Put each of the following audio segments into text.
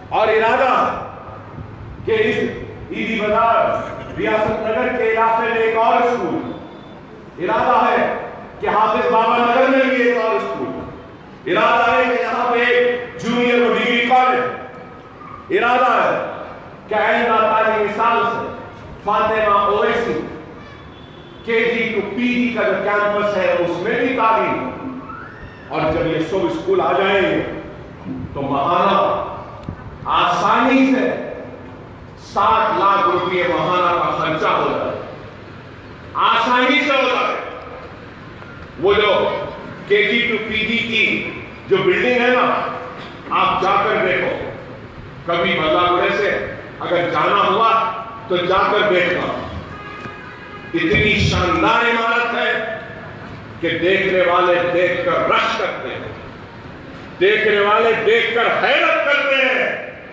اور ارادہ کہ اس عیدی بازار ریاست نگر کے علاقے میں ایک اور اسکول، ارادہ ہے کہ حافظ بابا نگر میں بھی ایک اور اسکول، ارادہ ہے کہ یہاں پہ ایک جونیئر و ڈگری کالج، ارادہ ہے کہ آئندہ تعلیمی سال سے فاطمہ اویسی کے جی ٹو پی جی کا جو کیمپس ہے اس میں بھی تعلیم، اور جب یہ سب اسکول آ جائیں گے تو ماہانہ آسانی سے 60 لاکھ روپے ماہانہ کا خرچہ ہو جائے، آسانی سے ہو جائے۔ وہ جو کے جی ٹو پی جی کی جو بلڈنگ ہے نا، آپ جا کر دیکھو، کبھی بندہ گڑے سے اگر جانا ہوا تو جا کر دیکھنا، اتنی شاندار عمارت ہے کہ دیکھنے والے دیکھ کر رش کرتے ہیں، دیکھنے والے دیکھ کر حیرت کرتے ہیں،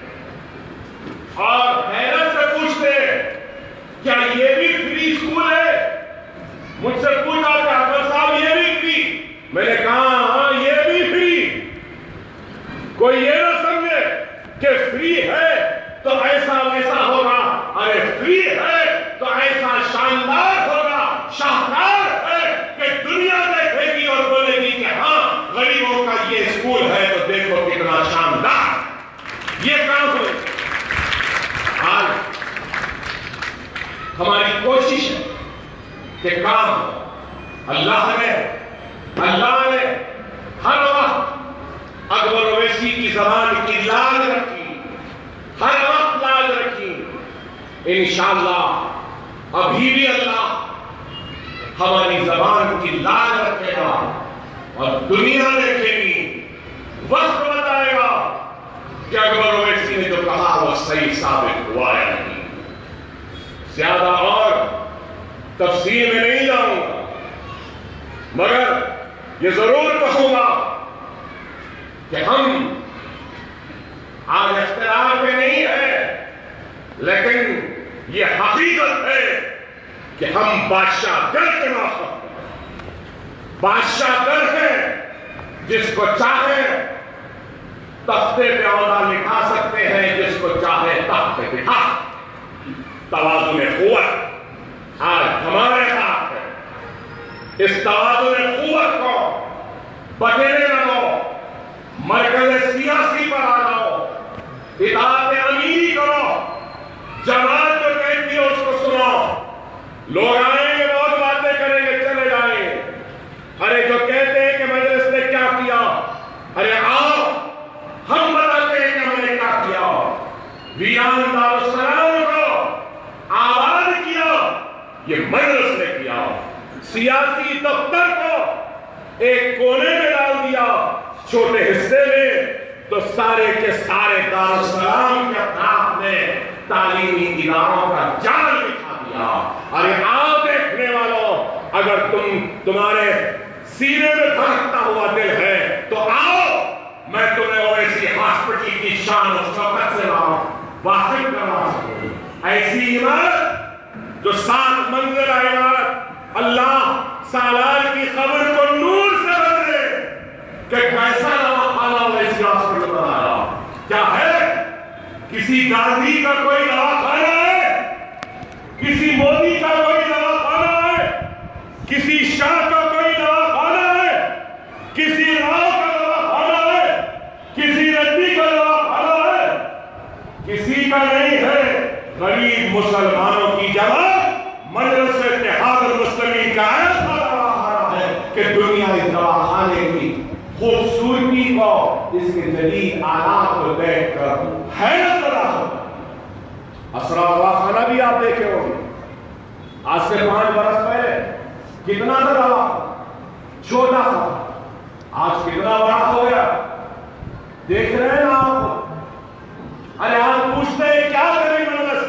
اور حیرت سے پوچھتے ہیں کیا یہ بھی فری اسکول ہے؟ مجھ سے پوچھا کہ حضرت صاحب یہ بھی فری؟ میں نے کہا ہاں یہ بھی فری۔ کوئی یہ نہ سمجھے کہ فری ہے تو ایسا ویسا ہوگا، ارے فری ہے تو ایسا شاندار ہوگا، شاہکار ہے کہ دنیا دیکھے گی اور بولے گی کہ ہاں غریبوں کا یہ اسکول ہے تو دیکھو کتنا شاندار۔ یہ کام ہوئے آج ہماری کوشش ہے کہ کام اللہ نے ہر وقت اکبر اویسی کی زبان کی لاج رکھی، ہر وقت لاج رکھی۔ انشاءاللہ ابھی بھی اللہ ہماری زبان کی لاج رکھے گا، اور دنیا دیکھے گی، وقت بتائے گا کہ اکبر اویسی نے جو کہا وہ صحیح ثابت ہوا ہے نہیں۔ زیادہ اور تفصیل میں نہیں جاؤں گا، مگر یہ ضرور کہوں گا کہ ہم آج اختلاف میں نہیں ہے، لیکن یہ حقیقت ہے کہ ہم بادشاہ در کے ناخواہ ہیں، بادشاہ در ہیں، جس کو چاہے تختے پہ عہدہ لکھا سکتے ہیں، جس کو چاہے تخت پہ بٹھا۔ توازن قوت آج ہمارے ہاتھ ہے، اس توازن قوت کو بٹھیرے نہ دو، مرکز سیاسی پر آ جاؤ، اطاعت امیری کرو، جماعت جو کہتی ہے اس کو سنو۔ لوگ آئیں گے بہت باتیں کریں گے چلے جائیں گے، ارے جو کہتے ہیں کہ مجلس نے کیا کیا، ارے آؤ ہم بتاتے ہیں کہ ہم نے کیا کیا۔ ویران دارالسلام کو آباد کیا، یہ مجلس نے کیا۔ سیاسی دفتر کو ایک کونے میں ڈال دیا چھوٹے حصے میں، تو سارے کے سارے دارالسلام کے اطراف میں تعلیمی اداروں کا جال بچھا دیا۔ ارے آؤ دیکھنے والوں، اگر تمہارے سینے میں دھڑکتا ہوا دل ہے تو آؤ، میں تمہیں اویسی ہاسپٹل کی شان و شوکت سے واقف کروا سکوں۔ ایسی عمارت جو 7 منزلہ عمارت، اللہ سالار کی قبر کو نور سے بدلے کہ کیسا دواخانہ اویسی ہاسپٹل بنایا۔ کیا ہے کسی گاندھی کا کوئی دواخانہ ہے؟ کسی مودی کا کوئی دواخانہ ہے؟ کسی شاہ کا کوئی دواخانہ ہے؟ کسی راؤ کا دواخانہ ہے؟ کسی ریڈی کا دواخانہ ہے؟ کسی کا نہیں ہے۔ غریب مسلمانوں کی جماعت مجلس اتحاد المسلمین کا ایسا دواخانہ ہے کہ دنیا اس دواخانے کی خوبصورتی کو، اس کے جدید آلات کو دیکھ کر حیرت زدہ ہوتا ہے۔ اسرا دواخانہ بھی آپ دیکھے ہوں گے، آج سے 5 برس پہلے کتنا تھا دواخانہ؟ چھوٹا سا، آج کتنا بڑا ہو گیا، دیکھ رہے ہیں نا آپ؟ ارے آج پوچھتے ہیں کیا کریں مجلس؟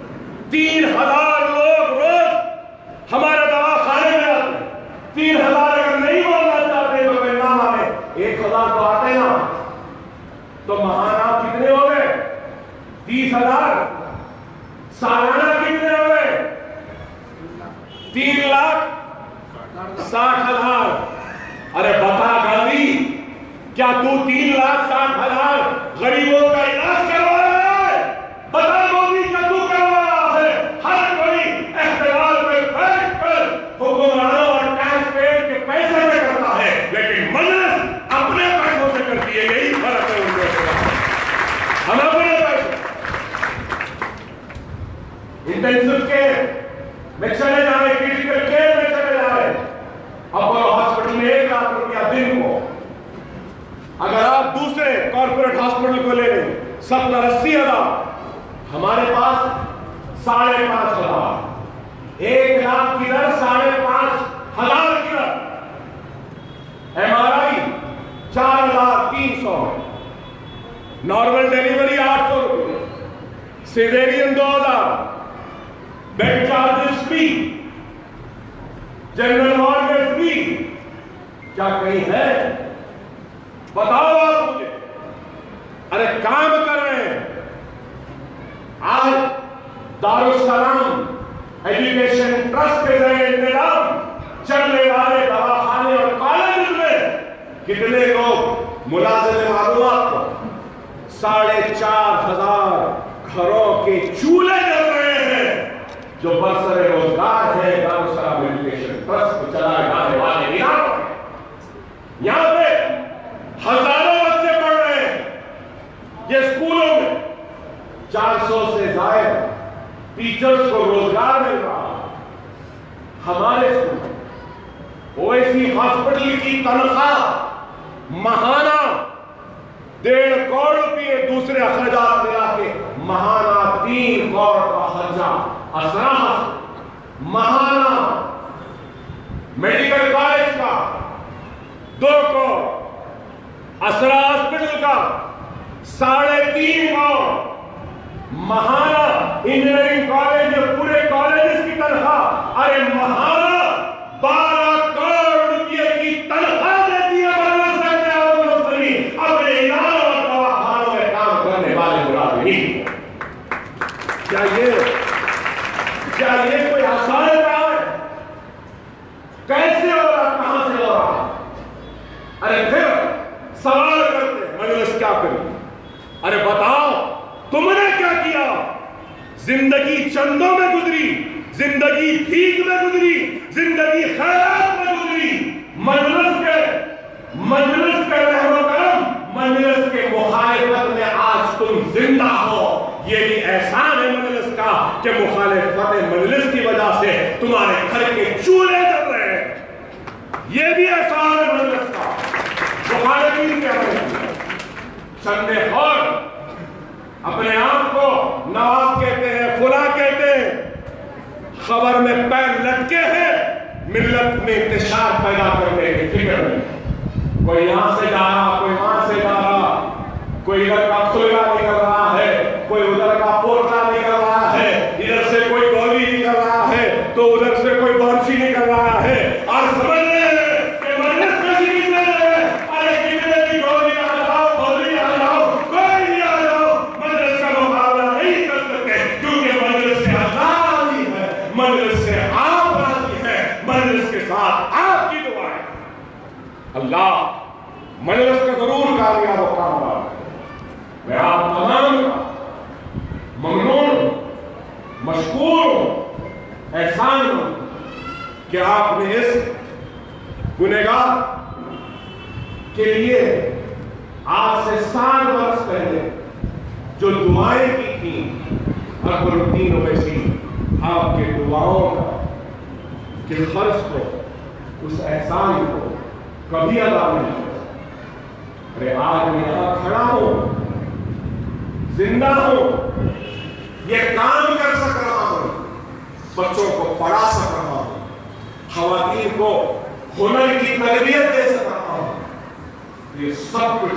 3000 لوگ روز ہمارے دواخانے میں آتے ہیں۔ 3000 اگر نہیں بولنا چاہتے تو کوئی نام آئے، 1000 تو آتے نا، تو مہانہ کتنے ہو گئے؟ 30,000۔ سالانہ کتنے ہو گئے؟ 3,60,000۔ ارے بتا گاندھی، کیا تو 3,60,000 غریبوں کا علاج کروا इंटेंसिव केयर में चले जा रहे, क्रिटिकल केयर में चले जा रहे। अपोलो हॉस्पिटल में 1 लाख रुपया दिन को, अगर आप दूसरे कॉर्पोरेट हॉस्पिटल को ले लें 70-80 हजार, हमारे पास 5,500, 1 लाख की दर 5,500 की दर। MRI 4,300, नॉर्मल डिलीवरी 800 रुपये, caesarean 2,000, bed charges free, general ward में फ्री। क्या कहीं है? बताओ आप मुझे। अरे काम कर रहे हैं। आज दारुस्सलाम एजुकेशन ट्रस्ट के जरिए इंतजाम चलने वाले दवाखाने और कॉलेज में कितने लोग मुलाजिम मालूम आपको? 4,500 घरों के चूल्हे जल रहे हैं जो बरसरे रोजगार है दारुस्सलाम एजुकेशन ट्रस्ट को चलाए जाने वाले इदारों में। यहां पे हजारों बच्चे पढ़ रहे हैं। ये स्कूलों में 400 से ज्यादा टीचर्स को रोजगार मिल रहा है। हमारे स्कूल ओएसी हॉस्पिटल की तनख्वाह महाना 1.5 करोड़ रुपये, दूसरे अखराजात मिला के महाना 3 करोड़ का खर्चा। असरा महाना मेडिकल कॉलेज का 2 करोड़, असरा हॉस्पिटल का 3.5 करोड़, महाना इंजीनियरिंग कॉलेज, पूरे कॉलेज की तनख्वाह, अरे महाना 12 करोड़ रुपये की तनख्वाह देती है अपने इदारों और दवाखानों में काम करने वाले मुलाजिमीन। क्या ये कोई आसान काम है? कैसे हो रहा, कहां से हो रहा? अरे फिर सवाल करते मजलिस क्या करी? अरे बताओ तुमने क्या किया? जिंदगी चंदों में गुजरी, जिंदगी भीख में गुजरी, जिंदगी खैरात में गुजरी। मजलिस के रहमो करम, मजलिस के मुखालिफत में आज तुम जिंदा हो। ये भी एहसान है मजलिस का कि मुखालिफत मजलिस की वजह से तुम्हारे घर के चूल्हे जल रहे हैं। ये भी एहसान है मजलिस का। मुखालिफिन के चंदे और अपने आप को नवाब कहते हैं, फुला कहते हैं, खबर में पैर लटके हैं मिल्लत में इंतशार पैदा करने की फिक्र में। कोई यहां से जा रहा, कोई वहां से जा रहा, कोई इधर का खुलगा निकल रहा है, कोई उधर का पोटला निकल रहा है, इधर से कोई गोली निकल रहा है तो उधर से कोई बर्फी निकल रहा है। और समझ रहे हैं कि मजलिस में निकल रहे हैं। अरे कितने भी गोली आ जाओ, गोली आ जाओ, कोई नहीं आ जाओ, मजलिस का मुकाबला नहीं कर सकते, क्योंकि मजलिस से अल्लाह राजी है, मजलिस से आप राजी है, मजलिस के साथ आपकी दुआ है। अल्लाह मजलिस का जरूर कामयाब और कामयाब है। मैं आप तमाम का ममनून, मशकूर, एहसान हूं कि आपने इस गुनहगार के लिए आज से 7 वर्ष पहले जो दुआएं की थी, अकबरुद्दीन ओवैसी, आपके दुआओं का कि खर्च को, उस एहसान को कभी अदा नहीं किया। अरे आज मैं यहां खड़ा हूं, जिंदा हूं, ये काम कर सक रहा हूं, बच्चों को पढ़ा सक रहा हूं, खवातीन को हुनर की तरबियत दे सक रहा हूं। ये सब कुछ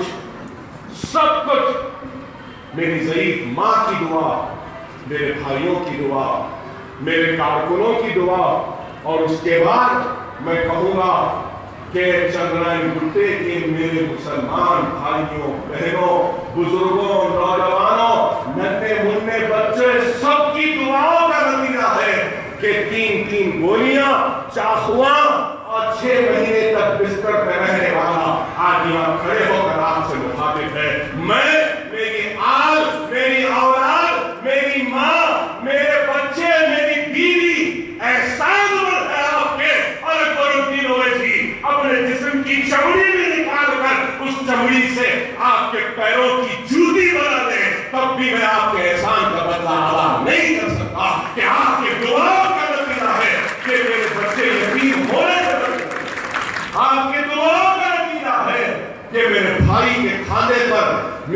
मेरी ज़ईफ मां की दुआ, मेरे भाइयों की दुआ, मेरे कारकुनों की दुआ, और उसके बाद मैं कहूंगा कि चंद्रायन गुट्टे के मेरे मुसलमान भाइयों, बहनों, बुजुर्गों, नौजवानों, नन्हे मुन्ने बच्चे, सबकी दुआओं का नतीजा है कि 3-3 गोलियां, चाकुआं और 6 महीने तक बिस्तर पर रहने वाला आज यहां खड़े होकर आपसे मुखातिब है। मैं, मेरी आल, मेरी औलाद, मेरी मां, मेरे बच्चे, मेरी बीवी, एहसान है आपके। और अकबरुद्दीन ओवैसी अपने जिस्म की चमड़ी भी निकाल कर उस चमड़ी से आपके पैरों की जूती बना दे, तब भी मैं आपके एहसान का बदला अदा नहीं कर सकता कि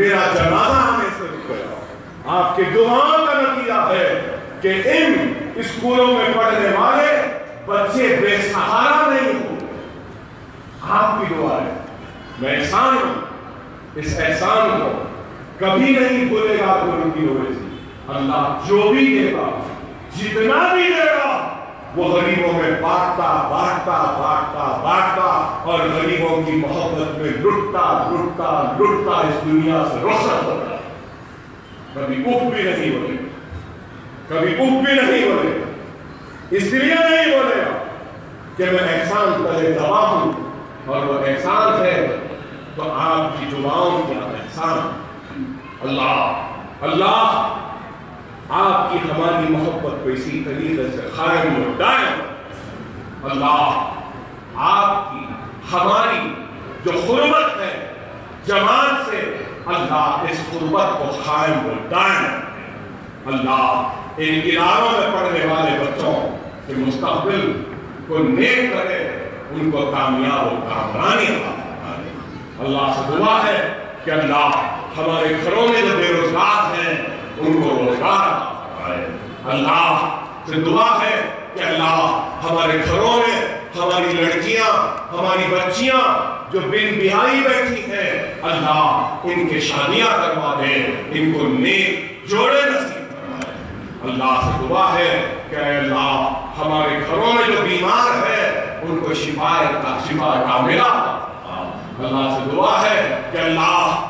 میرا جنازہ آنے سے رک گیا۔ آپ کے دعاؤں کا نتیجہ ہے کہ ان اسکولوں میں پڑھنے والے بچے بے سہارا نہیں ہوں۔ آپ کی دعا ہے، میں احسان ہوں، اس احسان کو کبھی نہیں بھولے گا کوئی کی وجہ سے۔ اللہ جو بھی دے گا، جتنا بھی دے گا، وہ غریبوں میں بانٹتا بانٹتا بانٹتا بانٹتا اور غریبوں کی محبت میں لٹتا لٹتا لٹتا اس دنیا سے رخصت ہوتا ہے۔ کبھی اف بھی نہیں بولے گا، کبھی اف بھی نہیں بولے گا، اس لیے نہیں بولے گا کہ میں احسان تلے دبا ہوں، اور وہ احسان ہے تو آپ کی دعاؤں کا احسان۔ اللہ آپ کی ہماری محبت کو اسی طریقے سے قائم و دائم۔ اللہ آپ کی ہماری جو قربت ہے جماعت سے، اللہ اس قربت کو قائم و دائم رکھے۔ اللہ ان اداروں میں پڑھنے والے بچوں کے مستقبل کو نیک کرے، ان کو کامیاب و کامرانی عطا فرمائے۔ اللہ سے دعا ہے کہ اللہ ہمارے گھروں میں جو بے روزگار ہیں ان کو روزگار عطا فرمائے۔ اللہ سے دعا ہے کہ اللہ ہمارے گھروں میں ہماری لڑکیاں، ہماری بچیاں جو بن بیاہی بیٹھی ہیں، اللہ ان کے شادیاں کروا دے، ان کو نیک جوڑے نصیب فرمائے۔ اللہ سے دعا ہے کہ اے اللہ ہمارے گھروں میں جو بیمار ہے ان کو شفا کاملہ عطا فرما۔ اللہ سے دعا ہے کہ اللہ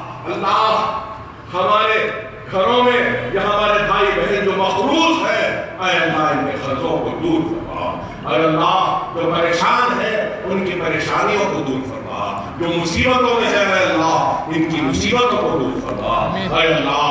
ہمارے گھروں میں یا ہمارے بھائی بہن جو مقروض ہے، اے اللہ ان کے قرضوں کو دور فرما۔ اے اللہ جو پریشان ہے ان کی پریشانیوں کو دور فرما، جو مصیبتوں میں ہے اے اللہ ان کی مصیبتوں کو دور فرما۔ اے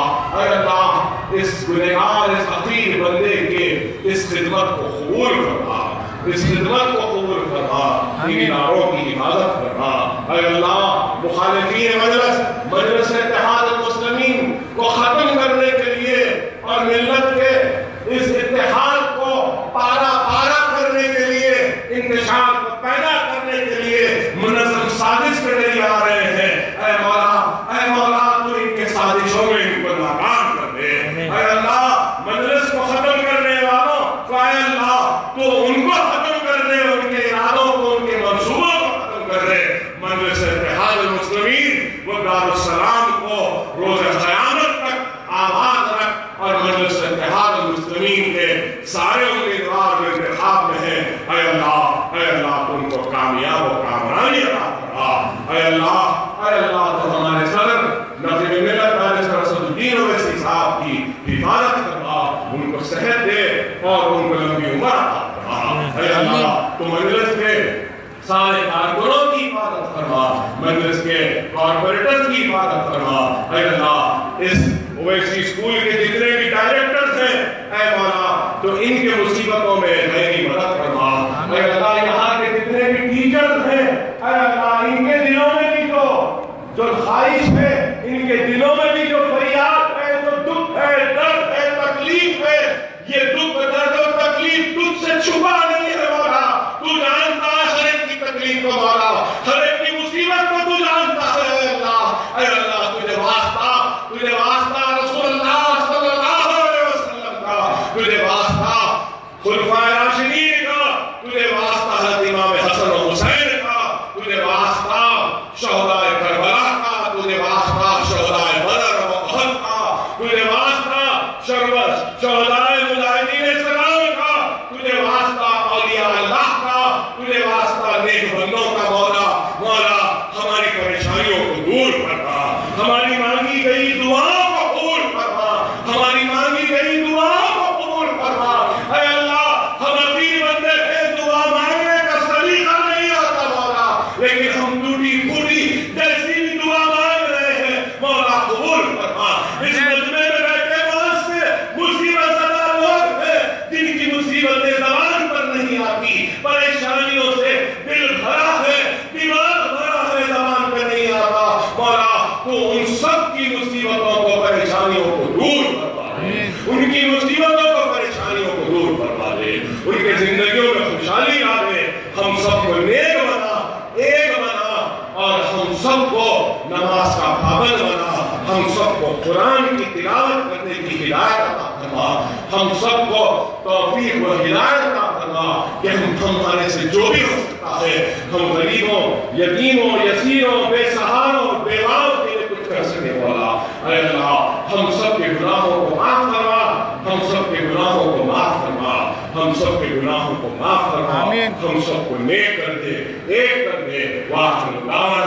اللہ اس گنہگار اس حقیر بندے کے اس خدمت کو قبول فرما، اس خدمت کو قبول فرما، ان اداروں کی حفاظت فرما۔ اے اللہ مخالفین مجلس اتحاد المسلمین کو ختم کرنے کے لیے اور ملت کے اس اتحاد کو پارا پارا کرنے کے لیے، انتشار کو پیدا کرنے کے لیے منظم سازش کے ذریعے آ رہے ہیں، اے مولا تو ان کے سازشوں میں ان کو ناکام کر دے۔ اے اللہ مجلس کو ختم کرنے والوں کو اے اللہ تو ان کو ختم کر دے، ان کے ارادوں کو، ان کے منصوبوں کو ختم کر دے۔ مجلس اتحاد المسلمین وہ دارالسلام کو روز قیامت تک آباد رکھ، اور مجلس اتحاد المسلمین کے سارے امیدوار جو انتخاب میں ہیں، اے اللہ تو ان کو کامیاب و کامرانی عطا فرما۔ اے اللہ تو ہمارے صدر نقیب ملت بارسٹر اسد الدین اویسی صاحب کی حفاظت فرما، ان کو صحت دے اور ان کو لمبی عمر عطا فرما۔ اے اللہ تو مجلس کے سارے کارکنوں کی حفاظت فرما، مجلس کے کارپوریٹرز کی حفاظت فرما۔ اے اللہ اس اویسی اسکول کے جتنے بھی ڈائریکٹرز ہیں اے مولا تو ان کے مصیبتوں میں میری مدد فرما۔ اے اللہ یہاں کے جتنے بھی ٹیچرز ہیں اے اللہ ان کے دلوں میں بھی جو خواہش ہے، ان کے دلوں میں بھی جو فریاد ہے، جو دکھ ہے، درد ہے، تکلیف ہے، یہ دکھ درد اور تکلیف تجھ سے چھپا نہیں ہے مولا، تو جانتا ہے ہر ایک کی تکلیف کو مولا، ہر ایک کی مصیبت کو تو جانتا ہے اے اللہ تجھے واسطہ رسول اللہ صلی اللہ علیہ وسلم کا، تجھے واسطہ خلفائے راشدین کا، تجھے واسطہ حضرت امام حسن و حسین کا، تجھے واسطہ شہدائے کربلا کا، تجھے واسطہ شہدائے بدر و احد کا، تجھے واسطہ شہدائے مجاہدین اسلام کا، تجھے واسطہ اولیاء اللہ کا، تجھے واسطہ نیک بندوں کا مولا ہماری پریشانیوں کو دور فرما، ہماری مانگی گئی دعاؤں کو قبول فرما، ہماری مانگی گئی دعاؤں کو قبول فرما۔ اے اللہ ہم اپنی بندے ہیں، دعا مانگنے کا سلیقہ نہیں آتا مولا، لیکن ہم ٹوٹی پھوٹی جیسی بھی دعا مانگ رہے ہیں مولا قبول فرما۔ اس مجمع میں بیٹھے بہت سے مصیبت زدہ لوگ ہیں جن کی مصیبتیں زبان پر نہیں آتی، پریشانیوں سے دل بھرا ہے، دماغ بھرا ہے، زبان پر نہیں آتا مولا تو ان سب کی مصیبتوں کو پریشانیوں کو دور فرما دے، ان کی مصیبتوں کو پریشانیوں کو دور فرما دے، ان کے زندگیوں میں خوشحالی لا دے، ہم سب کو نیک بنا، ایک بنا، اور ہم سب کو نماز کا پابند بنا، ہم سب کی تلاوت کرنے کی ہدایت عطا فرما، ہم سب کو توفیق و ہدایت عطا فرما کہ ہمارے سے جو بھی ہو سکتا ہے ہم غریبوں، یتیموں، یسیروں، بے سہاروں، بیواؤں کے لیے کچھ کر سکے مولا۔ اے اللہ ہم سب کے گناہوں کو معاف فرما، ہم سب کے گناہوں کو معاف فرما، ہم سب کے گناہوں کو معاف فرما، ہم سب کو نیک کر دے، ایک کر دے۔ وآخر دعوانا